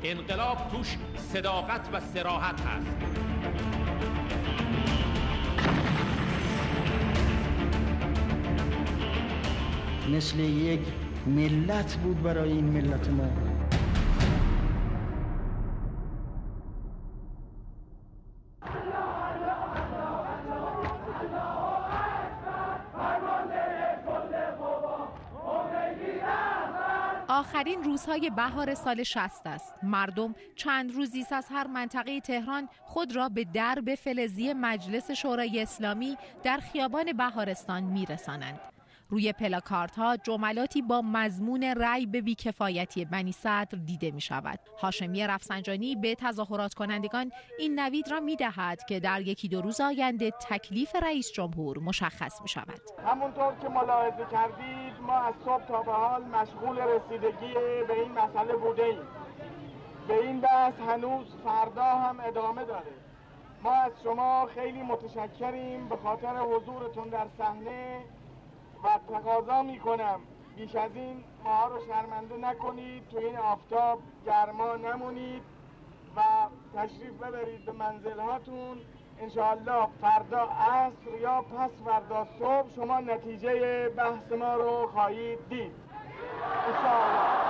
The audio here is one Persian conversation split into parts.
انقلاب توش صداقت و صراحت هست. مثل یک ملت بود برای این ملت ما. آخرین روزهای بهار سال 60 است. مردم چند روزی از هر منطقه تهران خود را به درب فلزی مجلس شورای اسلامی در خیابان بهارستان میرسانند. روی پلاکاردها جملاتی با مضمون رأی به بیکفایتی بنی صدر دیده می شود. هاشمی رفسنجانی به تظاهرات کنندگان این نوید را می دهد که در یکی دو روز آینده تکلیف رئیس جمهور مشخص می شود. همونطور که ملاحظه کردید ما از صبح تا به حال مشغول رسیدگی به این مسئله بوده ایم. به این بحث هنوز فردا هم ادامه داره. ما از شما خیلی متشکریم به خاطر حضورتون در صحنه و تقاضا میکنم بیش از این ما رو شرمنده نکنید، تو این آفتاب گرما نمونید و تشریف ببرید به منزلهاتون. انشاءالله فردا عصر یا پس فردا صبح شما نتیجه بحث ما رو خواهید دید انشاءالله.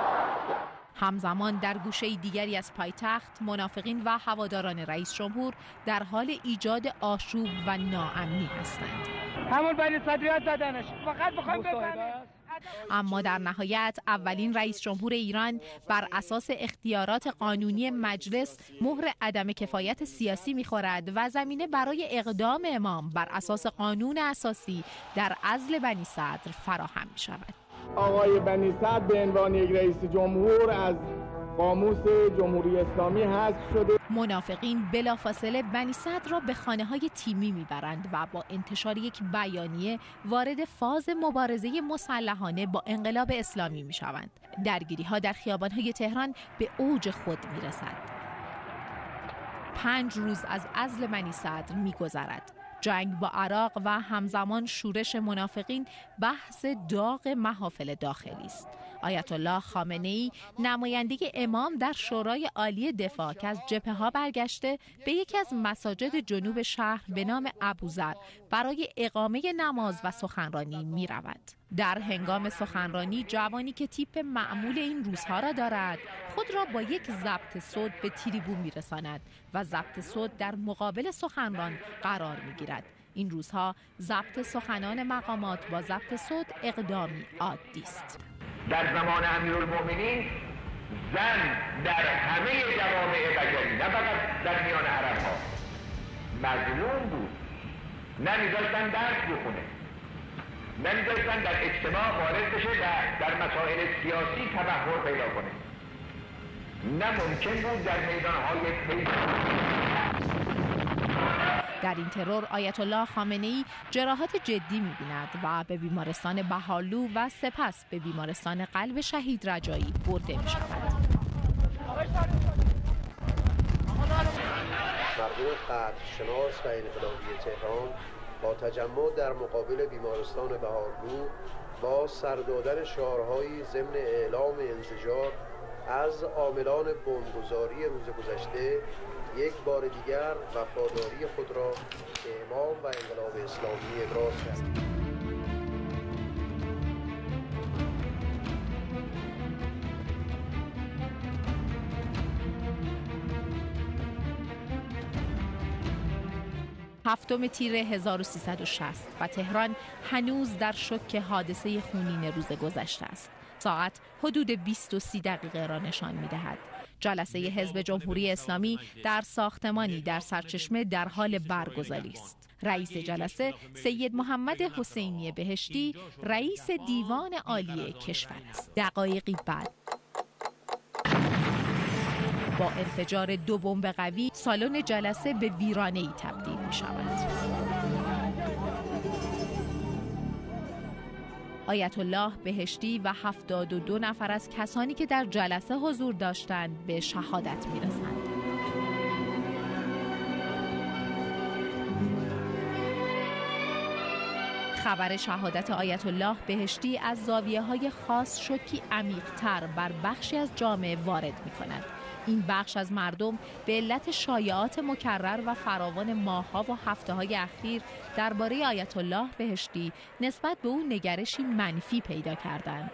همزمان در گوشه دیگری از پایتخت منافقین و هواداران رئیس جمهور در حال ایجاد آشوب و ناامنی هستند. همون بنی صدریات زدنش فقط بخوایم بفهمیم. اما در نهایت اولین رئیس جمهور ایران بر اساس اختیارات قانونی مجلس مهر عدم کفایت سیاسی می‌خورد و زمینه برای اقدام امام بر اساس قانون اساسی در عزل بنی صدر فراهم می‌شود. آقای بنی صدر به عنوان یک رئیس جمهور از قاموس جمهوری اسلامی حذف شده. منافقین بلافاصله بنی صدر را به خانه‌های تیمی میبرند و با انتشار یک بیانیه وارد فاز مبارزه مسلحانه با انقلاب اسلامی میشوند. درگیری‌ها در خیابان‌های تهران به اوج خود میرسد. 5 روز از عزل بنی صدر میگذرد. جنگ با عراق و همزمان شورش منافقین بحث داغ محافل داخلی است. آیت الله خامنه‌ای نماینده امام در شورای عالی دفاع که از جبهه‌ها برگشته به یکی از مساجد جنوب شهر به نام ابوذر برای اقامه نماز و سخنرانی می رود. در هنگام سخنرانی جوانی که تیپ معمول این روزها را دارد خود را با یک ضبط صوت به تریبون می رساند و ضبط صوت در مقابل سخنران قرار می گیرد. این روزها ضبط سخنان مقامات با ضبط صوت اقدامی عادی است. در زمان امیرالمؤمنین زن در همه جوامع بشری نه فقط در میان عرب ها مظلوم بود، نمیذاشتن درس بخونه، نمیذاشتن در اجتماع وارد بشه و در مسائل سیاسی تبحر پیدا کنه. نه ممکن بود در میدانهای در این ترور آیت الله خامنه‌ای جراحات جدی می‌بیند و به بیمارستان بهارلو و سپس به بیمارستان قلب شهید رجایی برده می‌شود. مردم قدرشناس و انقلابی تهران با تجمع در مقابل بیمارستان بهارلو با سر دادن شعارهایی ضمن اعلام انزجار از عاملان بمبگذاری روز گذشته یک بار دیگر وفاداری خود را به امام و انقلاب اسلامی ابراز کرد. هفتم تیر 1360 و تهران هنوز در شوک حادثه خونین روز گذشته است. ساعت حدود 20:30 را نشان می‌دهد. جلسه حزب جمهوری اسلامی در ساختمانی در سرچشمه در حال برگزاری است. رئیس جلسه سید محمد حسینی بهشتی رئیس دیوان عالی کشور است. دقایقی بعد با انفجار 2 بمب قوی سالن جلسه به ویرانه‌ای تبدیل می‌شود. آیت الله بهشتی و 72 نفر از کسانی که در جلسه حضور داشتند به شهادت می‌رسند. خبر شهادت آیت الله بهشتی از زاویه‌های خاص شوکی عمیق‌تر بر بخشی از جامعه وارد می‌کند. این بخش از مردم به علت شایعات مکرر و فراوان ماه‌ها و هفته‌های اخیر درباره آیت الله بهشتی نسبت به او نگرشی منفی پیدا کردند.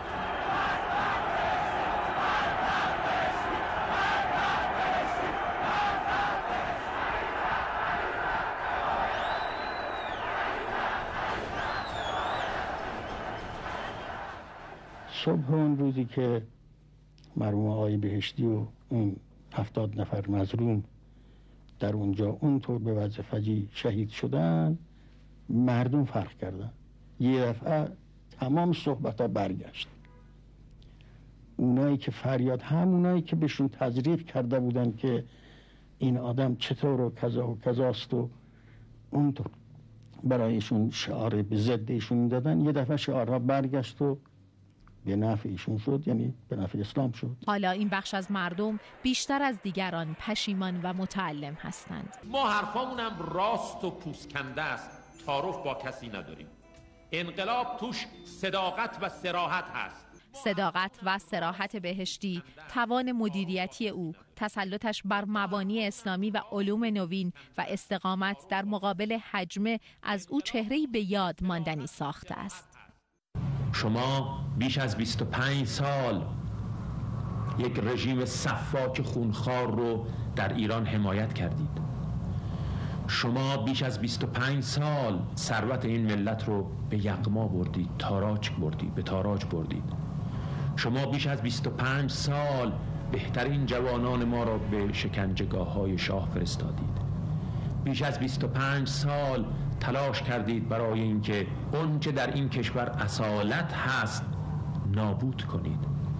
صبح اون روزی که مرحوم آقای بهشتی و اون 70 نفر مظلوم در اونجا اونطور به وضع فجیع شهید شدن، مردم فرق کردن. یه دفعه تمام صحبت ها برگشت. اونایی که فریاد، همونایی که بهشون تضریح کرده بودن که این آدم چطور و کذا و کذاست و اونطور برایشون شعار به ضد ایشون دادن، یه دفعه شعارها برگشت و به نفع ایشون شد، یعنی به نفع اسلام شد. حالا این بخش از مردم بیشتر از دیگران پشیمان و متألم هستند. ما حرفامونم راست و پوسکنده است، تعارف با کسی نداریم. انقلاب توش صداقت و صراحت هست. صداقت و صراحت بهشتی، توان مدیریتی او، تسلطش بر مبانی اسلامی و علوم نوین و استقامت در مقابل حجمه از او چهره‌ای به یاد ماندنی ساخته است. شما بیش از 25 سال یک رژیم سفاک خونخوار رو در ایران حمایت کردید. شما بیش از 25 سال ثروت این ملت رو به یغما بردید، به تاراج بردید. شما بیش از 25 سال بهترین جوانان ما را به شکنجهگاه‌های شاه فرستادید. بیش از 25 سال تلاش کردید برای اینکه اونچه در این کشور اصالت هست نابود کنید.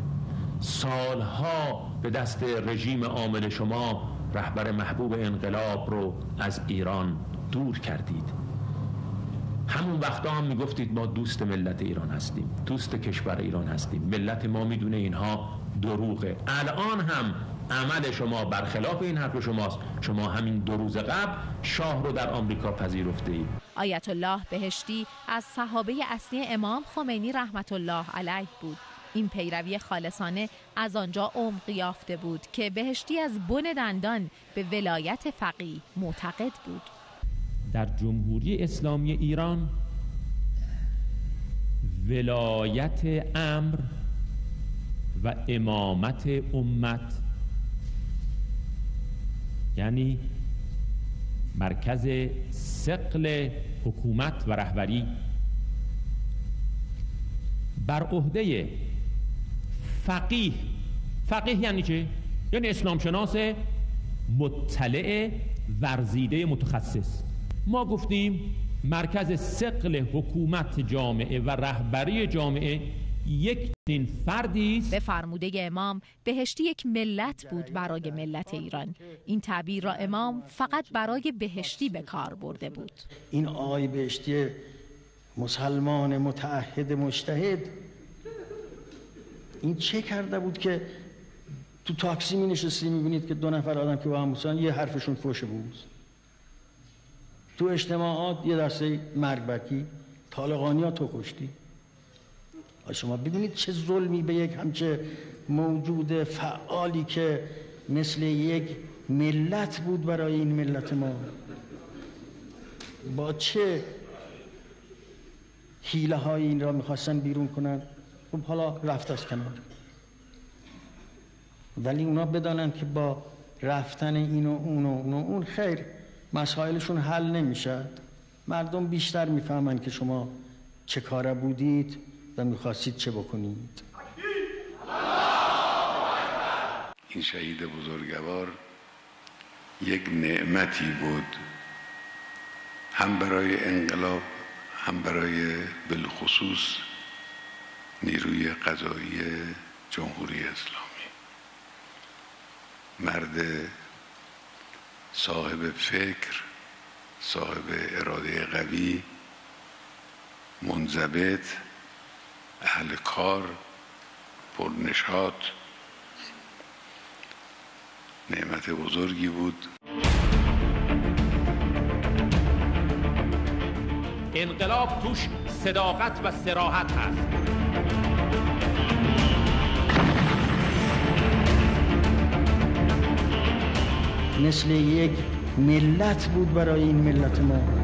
سالها به دست رژیم عامل شما رهبر محبوب انقلاب رو از ایران دور کردید. همون وقتا هم میگفتید ما دوست ملت ایران هستیم، دوست کشور ایران هستیم، ملت ما میدونه اینها دروغه. الان هم عمل شما برخلاف این حرف شماست. شما همین 2 روز قبل شاه رو در آمریکا پذیرفته اید. آیت الله بهشتی از صحابه اصلی امام خمینی رحمت الله علیه بود. این پیروی خالصانه از آنجا عمق یافته بود که بهشتی از بن دندان به ولایت فقیه معتقد بود. در جمهوری اسلامی ایران ولایت امر و امامت امت، یعنی مرکز ثقل حکومت و رهبری، بر عهده فقیه یعنی چه؟ یعنی اسلام شناس مطلع ورزیده متخصص. ما گفتیم مرکز ثقل حکومت جامعه و رهبری جامعه یک این فردی است. به فرموده امام بهشتی یک ملت بود برای ملت ایران. این تعبیر را امام فقط برای بهشتی به کار برده بود. این آقای بهشتی مسلمان متعهد مجتهد این چه کرده بود که تو تاکسی می نشستی میبینید که 2 نفر آدم که با هم بودن یه حرفشون فوش بوز، تو اجتماعات یه دسته مرگبکی، طالقانی ها تو کشتی. شما ببینید چه ظلمی به یک همچه موجود فعالی که مثل یک ملت بود برای این ملت ما، با چه حیله های این را میخواستن بیرون کنن. خب حالا رفت از کنار، ولی اونا بدانن که با رفتن این و اون و اون خیر مسائلشون حل نمیشه. مردم بیشتر میفهمن که شما چه کاره بودید و میخواستید چه بکنید. این شهید بزرگوار یک نعمتی بود، هم برای انقلاب هم برای بالخصوص نیروی قضایی جمهوری اسلامی. مرد صاحب فکر، صاحب اراده قوی، منضبط، اهل کار، پرنشاط، نعمت بزرگی بود. انقلاب توش صداقت و صراحت هست. مثل یک ملت بود برای این ملت ما.